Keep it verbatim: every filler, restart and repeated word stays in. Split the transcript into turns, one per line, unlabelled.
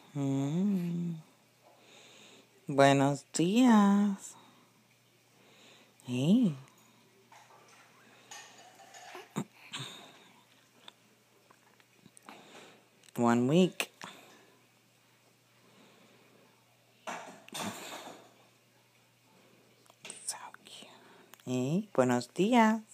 Mm. Buenos días. Hey. One week. So cute. Hey, buenos días.